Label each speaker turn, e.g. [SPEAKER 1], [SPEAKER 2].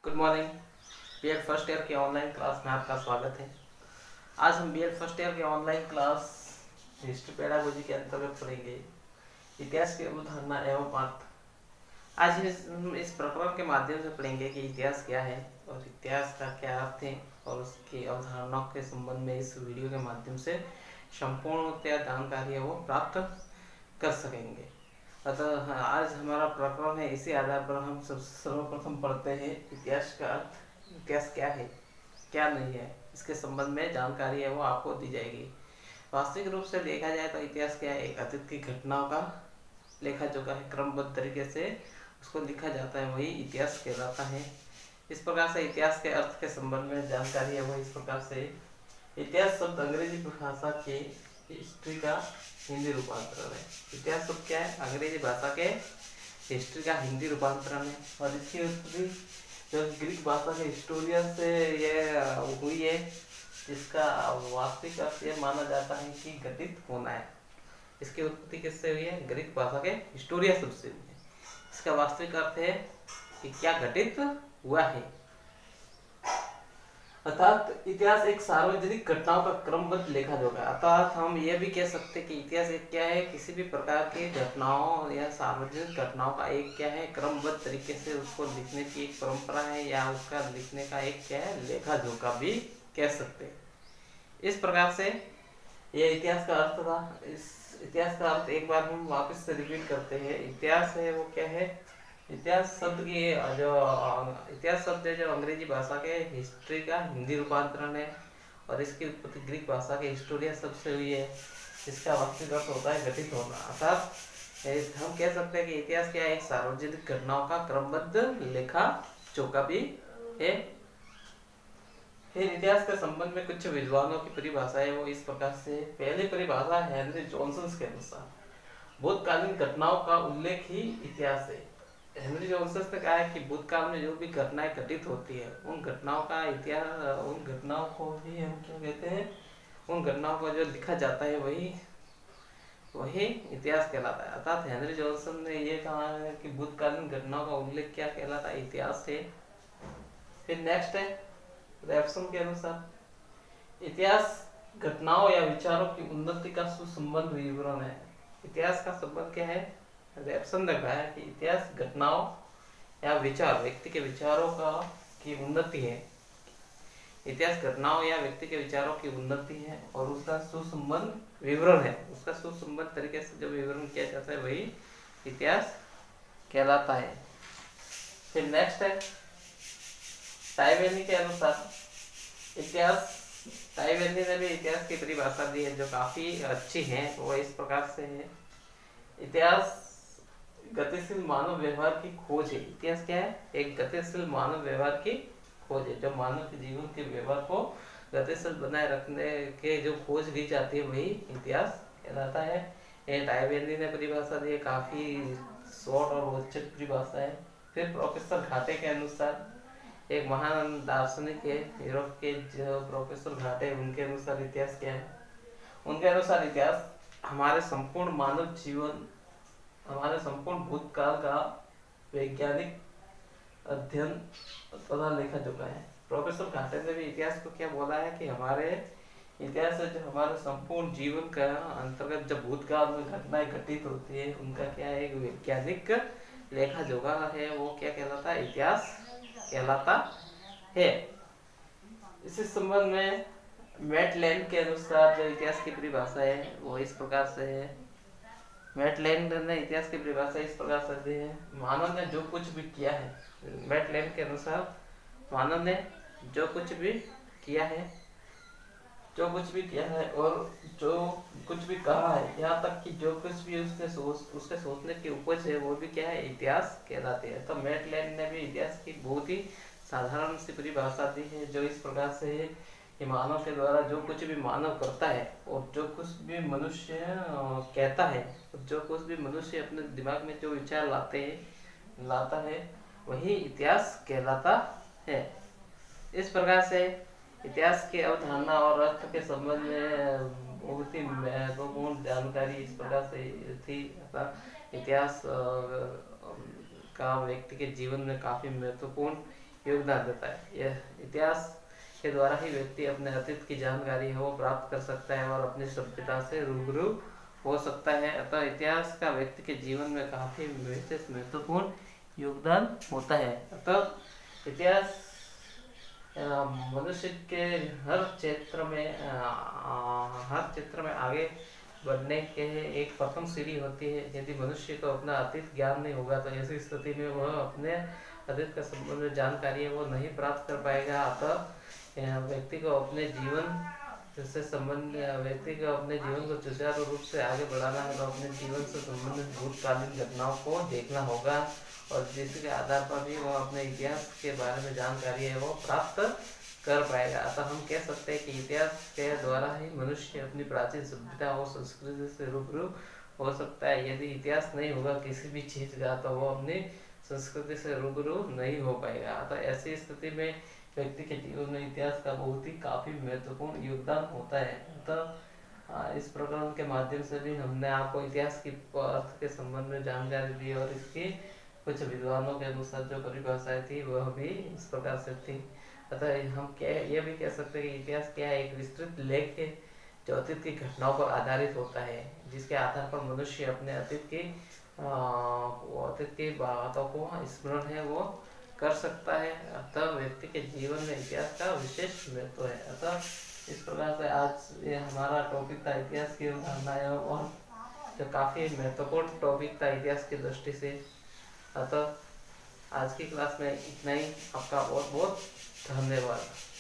[SPEAKER 1] Good morning. B Ed first year के online class में आपका स्वागत है। आज हम बीएड फर्स्ट ईयर के ऑनलाइन क्लास हिस्ट्री पेडागोजी के अंतर्गत पढ़ेंगे इतिहास की अवधारणा एवं अर्थ। आज हम इस प्रकरण के माध्यम से पढ़ेंगे कि इतिहास क्या है और इतिहास का क्या अर्थ है और उसकी अवधारणाओं के संबंध में इस वीडियो के माध्यम से संपूर्णतया जानकारी है वो प्राप्त कर सकेंगे। अतः आज हमारा प्रकरण है, इसी आधार पर हम सर्वप्रथम पढ़ते हैं इतिहास का अर्थ। इतिहास क्या है, क्या नहीं है, इसके संबंध में जानकारी है वो आपको दी जाएगी। वास्तविक रूप से देखा जाए तो इतिहास क्या है, एक अतीत की घटनाओं का लेखा जोखा है, क्रमबद्ध तरीके से उसको लिखा जाता है, वही इतिहास कहलाता है। इस प्रकार से इतिहास के अर्थ के संबंध में जानकारी है वो इस प्रकार से। इतिहास शब्द अंग्रेजी भाषा के हिस्ट्री का हिंदी रूपांतरण है। इतिहास शब्द क्या है, अंग्रेजी भाषा के हिस्ट्री का हिंदी रूपांतरण है और इसकी उत्पत्ति जो ग्रीक भाषा के हिस्टोरियन से ये हुई है, जिसका वास्तविक अर्थ ये माना जाता है कि घटित होना है। इसकी उत्पत्ति किससे हुई है, ग्रीक भाषा के हिस्टोरिया शब्द से हुई है। इसका वास्तविक अर्थ है कि क्या घटित हुआ है। अर्थात इतिहास एक सार्वजनिक घटनाओं का क्रमबद्ध लेखा जोखा है। अर्थात हम यह भी कह सकते हैं कि इतिहास एक क्या है, किसी भी प्रकार की घटनाओं या सार्वजनिक घटनाओं का एक क्या है, क्रमबद्ध तरीके से उसको लिखने की एक परंपरा है या उसका लिखने का एक क्या है, लेखा जोखा भी कह सकते हैं। इस प्रकार से यह इतिहास का अर्थ था। इस इतिहास का अर्थ एक बार हम वापस से रिपीट करते हैं। इतिहास है वो क्या है, इतिहास शब्द की जो इतिहास शब्द है जो अंग्रेजी भाषा के हिस्ट्री का हिंदी रूपांतरण है और इसकी उत्पत्ति ग्रीक भाषा के हिस्टोरिया शब्द से हुई है, जिसका वास्तविक अर्थ होता है घटित होना। अर्थात हम कह सकते हैं कि इतिहास क्या है, एक सार्वजनिक घटनाओं का क्रमबद्ध लेखा जोखा भी है। फिर इतिहास के संबंध में कुछ विद्वानों की परिभाषा है वो इस प्रकार से। पहली परिभाषा हेनरी जॉनसन के अनुसार भूतकालीन घटनाओं का उल्लेख ही इतिहास है। हेनरी जॉनसन ने कहा है कि भूतकाल में जो भी घटनाएं घटित होती है उन घटनाओं का इतिहास, उन घटनाओं को भी हम क्या कहते हैं, उन घटनाओं को जो लिखा जाता है वही इतिहास कहलाता है। अर्थात हेनरी जॉनसन ने ये कहा है कि भूतकालीन घटनाओं का उल्लेख क्या कहलाता है, इतिहास है। फिर नेक्स्ट है रेफसन के अनुसार इतिहास घटनाओं या विचारों की उन्नति का सुसंबद्ध विवरण है। इतिहास का संबंध क्या है, रेफसन ने कहा है कि इतिहास घटनाओं या विचार, व्यक्ति के विचारों का की उन्नति है। इतिहास घटनाओं या व्यक्ति के विचारों की उन्नति है और उसका सुसंबद्ध विवरण है। उसका सुसंबद्ध तरीके से जो विवरण किया जाता है वही इतिहास कहलाता है। फिर नेक्स्ट है टाइवेनी के अनुसार इतिहास, टाइवेनी ने भी इतिहास की परिभाषा दी है जो काफी अच्छी है। वो इस प्रकार से है, इतिहास गतिशील मानव व्यवहार की खोज है। इतिहास क्या है, एक गतिशील मानव व्यवहार की खोज है। जो मानव के जीवन के व्यवहार को गतिशील बनाए रखने के जो खोज की जाती है वही इतिहास कहलाता है। ये टाइवेनी ने परिभाषा दी है, काफी शॉर्ट और रोचक परिभाषा है। फिर प्रोफेसर घाटे के अनुसार, एक महान दार्शनिक है यूरोप के जो प्रोफेसर घाटे, उनके अनुसार इतिहास क्या है, उनके अनुसार इतिहास हमारे संपूर्ण मानव जीवन, हमारे संपूर्ण भूतकाल का वैज्ञानिक अध्ययन तथा लेखा जोखा है। प्रोफेसर घाटे ने भी इतिहास को क्या बोला है कि हमारे इतिहास है जो हमारे संपूर्ण जीवन का अंतर्गत जब भूतकाल में घटनाएं घटित होती है उनका क्या है, एक वैज्ञानिक लेखा जोखा है, वो क्या कहलाता है, इतिहास कहलाता है। इसी संबंध में मैटलैंड के अनुसार जो इतिहास की परिभाषा है वो इस प्रकार से है। मैटलैंड ने इतिहास की परिभाषा इस प्रकार से दी है, मानव ने जो कुछ भी किया है, मैटलैंड के अनुसार मानव ने जो कुछ भी किया है, जो कुछ भी किया है और जो कुछ भी कहा है, यहाँ तक कि जो कुछ भी उसके सोचने की उपज है वो भी क्या है, इतिहास कहलाती है। तो मैटलैंड ने भी इतिहास की बहुत ही साधारण सी परिभाषा दी है जो इस प्रकार से है कि मानव के द्वारा जो कुछ भी मानव करता है और जो कुछ भी मनुष्य कहता है, जो कुछ भी मनुष्य अपने दिमाग में जो विचार लाता है वही इतिहास कहलाता है। इस प्रकार से इतिहास की अवधारणा और अर्थ के संबंध में बहुत ही महत्वपूर्ण जानकारी इस प्रकार से थी। इतिहास का व्यक्ति के जीवन में काफी महत्वपूर्ण योगदान देता है। यह इतिहास के द्वारा ही व्यक्ति अपने अतीत की जानकारी है वो प्राप्त कर सकता है और अपनी सभ्यता से रूबरू हो सकता है। अतः इतिहास का व्यक्ति के जीवन में काफी विशेष महत्वपूर्ण योगदान होता है। अतः इतिहास मनुष्य के हर क्षेत्र में आगे बढ़ने के एक प्रथम सीढ़ी होती है। यदि मनुष्य को अपना अतीत ज्ञान नहीं होगा तो ऐसी स्थिति में वह अपने अतीत का संबंध में जानकारी है वो नहीं प्राप्त कर पाएगा। अतः व्यक्ति को अपने जीवन को सुचारू रूप से आगे बढ़ाना है तो अपने जीवन से संबंधित भूतकालीन घटनाओं को देखना होगा और जिसके आधार पर भी वह अपने इतिहास के बारे में जानकारी है वो प्राप्त कर पाएगा। अतः हम कह सकते हैं कि इतिहास के द्वारा ही मनुष्य अपनी प्राचीन सभ्यता और संस्कृति से रूबरू हो सकता है। यदि इतिहास नहीं होगा किसी भी चीज का तो वो अपनी संस्कृति से रूबरू नहीं हो पाएगा। अतः ऐसी स्थिति में व्यक्ति के जीवन में इतिहास का बहुत ही काफी महत्वपूर्ण योगदान होता है। अतः इस प्रकरण के माध्यम से भी हमने आपको इतिहास की अर्थ के संबंध में जानकारी दी और इसकी कुछ विद्वानों के अनुसार जो परिभाषाएं थी वह भी इस प्रकार से थी। अतः हम ये भी कह सकते हैं कि इतिहास क्या है, एक विस्तृत लेख है जो अतीत की घटनाओं पर आधारित होता है, जिसके आधार पर मनुष्य अपने अतीत की बातों को स्मरण है वो कर सकता है। अतः व्यक्ति के जीवन में इतिहास का विशेष महत्व है। अतः इस प्रकार से आज ये हमारा टॉपिक था इतिहास की अवधारणाएं और जो काफी महत्वपूर्ण टॉपिक था इतिहास की दृष्टि से। अतः आज की क्लास में इतना ही। आपका बहुत बहुत धन्यवाद।